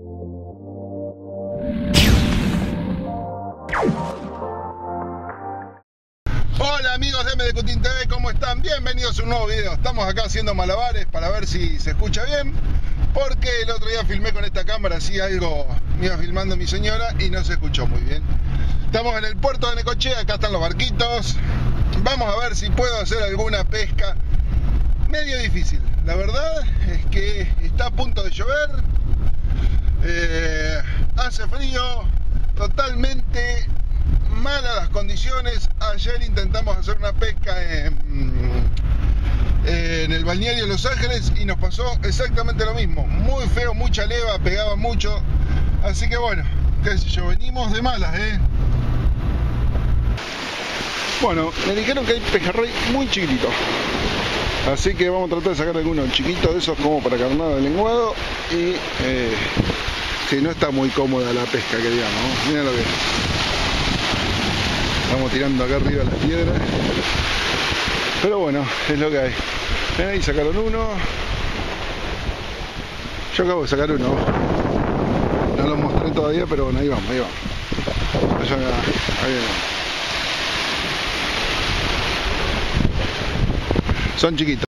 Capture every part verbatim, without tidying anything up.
Hola amigos de M D Cutin T V, ¿cómo están? Bienvenidos a un nuevo video. Estamos acá haciendo malabares para ver si se escucha bien, porque el otro día filmé con esta cámara, así algo me iba filmando mi señora y no se escuchó muy bien. Estamos en el puerto de Necochea, acá están los barquitos. Vamos a ver si puedo hacer alguna pesca. Medio difícil, la verdad es que está a punto de llover, eh, hace frío, totalmente malas las condiciones. Ayer intentamos hacer una pesca en, en el balneario de Los Ángeles y nos pasó exactamente lo mismo, muy feo, mucha leva, pegaba mucho, así que bueno, qué sé yo, venimos de malas, eh. Bueno, me dijeron que hay pejerrey muy chiquitito, así que vamos a tratar de sacar algunos chiquitos de esos como para carnada de lenguado. Y eh, si no está muy cómoda la pesca, que digamos, ¿no? Mira lo que es. Estamos tirando acá arriba las piedras, pero bueno, es lo que hay. ¿Eh? Ahí sacaron uno. Yo acabo de sacar uno. No lo mostré todavía, pero bueno, ahí vamos, ahí vamos. Allá, ahí vamos. Son chiquitos.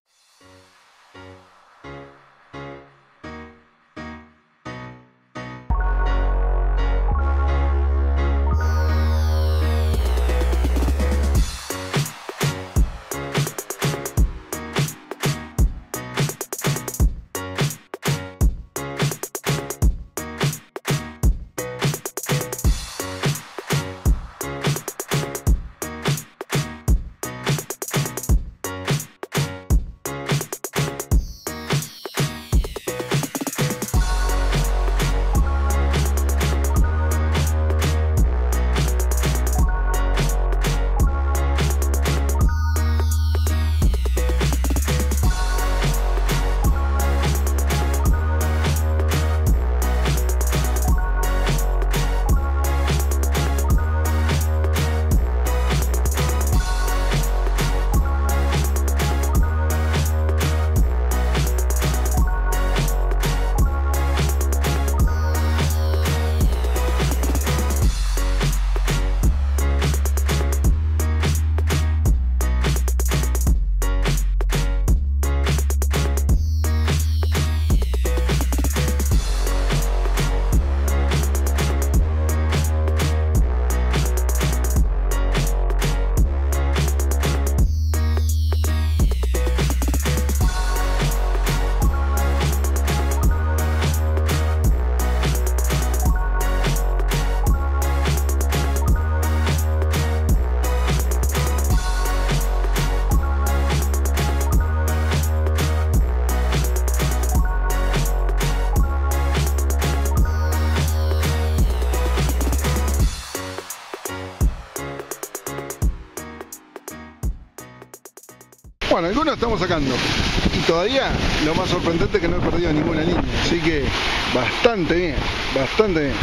Bueno, algunos estamos sacando y todavía lo más sorprendente es que no he perdido ninguna línea, así que bastante bien, bastante bien.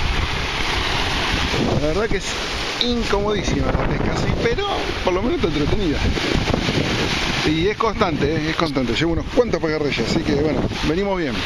La verdad que es incomodísima la pesca, sí, pero por lo menos está entretenida. Y es constante, ¿eh? es constante, llevo unos cuantos pejerreyes, así que bueno, venimos bien.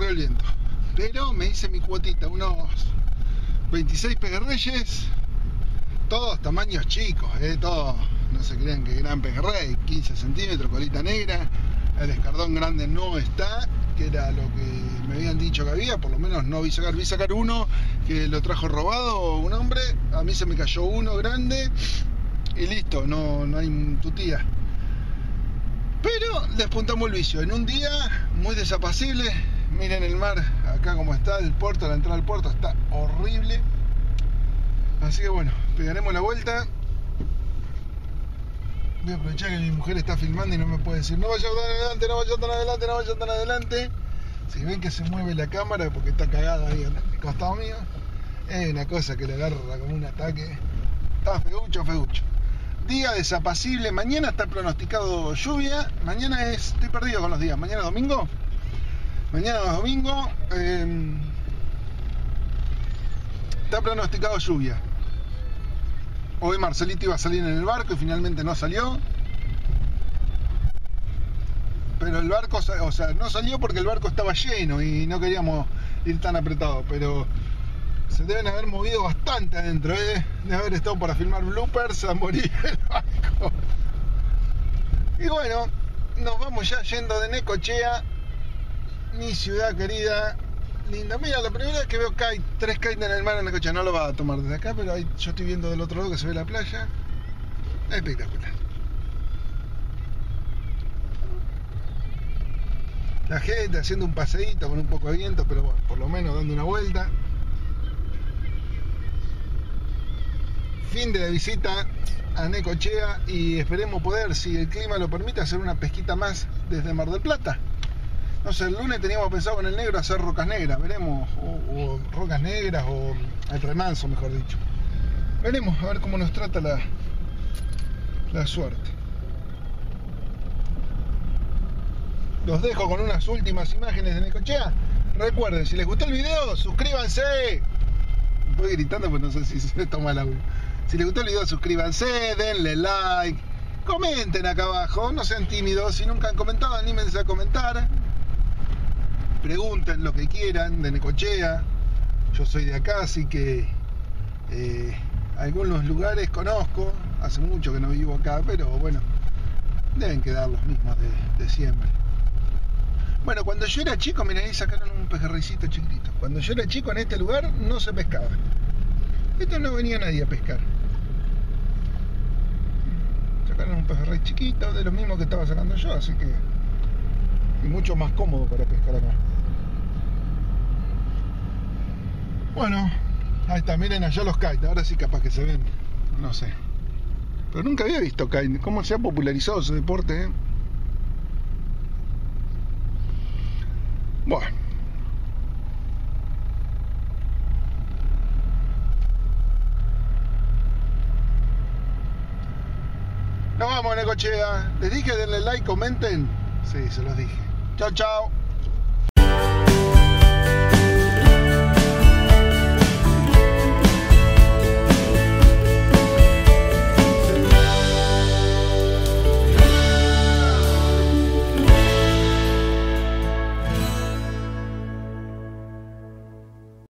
corrió el viento. Pero me hice mi cuotita, unos veintiséis pejerreyes, todos tamaños chicos, eh, todos, no se crean que gran pejerrey, quince centímetros, colita negra. El escardón grande no está, que era lo que me habían dicho que había, por lo menos no vi sacar, vi sacar uno que lo trajo robado un hombre, a mí se me cayó uno grande y listo, no, no hay tutía. Pero despuntamos el vicio, en un día muy desapacible. Miren el mar, acá como está el puerto, la entrada al puerto está horrible. Así que bueno, pegaremos la vuelta. Voy a aprovechar que mi mujer está filmando y no me puede decir no vaya tan adelante, no vaya tan adelante, no vaya tan adelante. Si ven que se mueve la cámara porque está cagada ahí al costado mío, es una cosa que le agarra como un ataque. Está feucho, feucho. Día desapacible, mañana está pronosticado lluvia. Mañana es, estoy perdido con los días, mañana es domingo. Mañana es domingo, eh, está pronosticado lluvia. Hoy Marcelito iba a salir en el barco y finalmente no salió. Pero el barco, o sea, no salió porque el barco estaba lleno y no queríamos ir tan apretados. Pero se deben haber movido bastante adentro, ¿eh? De haber estado para filmar bloopers a morir el barco. Y bueno, nos vamos ya yendo de Necochea, mi ciudad querida, linda. Mira, la primera vez que veo kite, tres kites en el mar en Necochea. No lo va a tomar desde acá, pero ahí yo estoy viendo del otro lado que se ve la playa. Espectacular. La gente haciendo un paseíto con un poco de viento, pero bueno, por lo menos dando una vuelta. Fin de la visita a Necochea y esperemos poder, si el clima lo permite, hacer una pesquita más desde Mar del Plata. No sé, el lunes teníamos pensado con el negro hacer rocas negras, veremos, o, o rocas negras o el remanso, mejor dicho. Veremos, a ver cómo nos trata la, la suerte. Los dejo con unas últimas imágenes de Necochea. Recuerden, si les gustó el video, suscríbanse. Voy gritando porque no sé si se toma el audio. Si les gustó el video, suscríbanse, denle like, comenten acá abajo, no sean tímidos. Si nunca han comentado, anímense a comentar. Pregunten lo que quieran de Necochea. Yo soy de acá, así que eh, algunos lugares conozco. Hace mucho que no vivo acá, pero bueno, deben quedar los mismos de, de siempre. Bueno, cuando yo era chico, mirá, ahí sacaron un pejerreycito chiquitito. Cuando yo era chico en este lugar no se pescaba. Esto no venía nadie a pescar. Sacaron un pejerrey chiquito, de lo mismo que estaba sacando yo, así que... y mucho más cómodo para pescar acá. Bueno, ahí está, miren allá los kites, ahora sí capaz que se ven, no sé. Pero nunca había visto kite, cómo se ha popularizado ese deporte, ¿eh? Bueno. Nos vamos, Necochea. Les dije denle like, comenten. Sí, se los dije. Chao, chao.